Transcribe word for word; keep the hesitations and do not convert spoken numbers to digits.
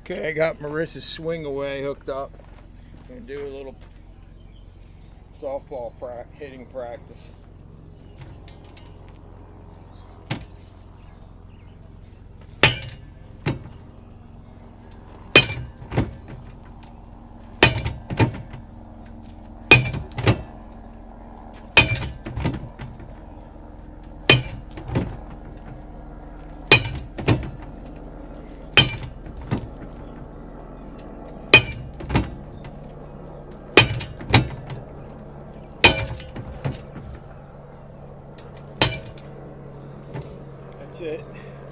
Okay, I got Marissa's swing away hooked up. I'm gonna do a little softball pra hitting practice. That's it.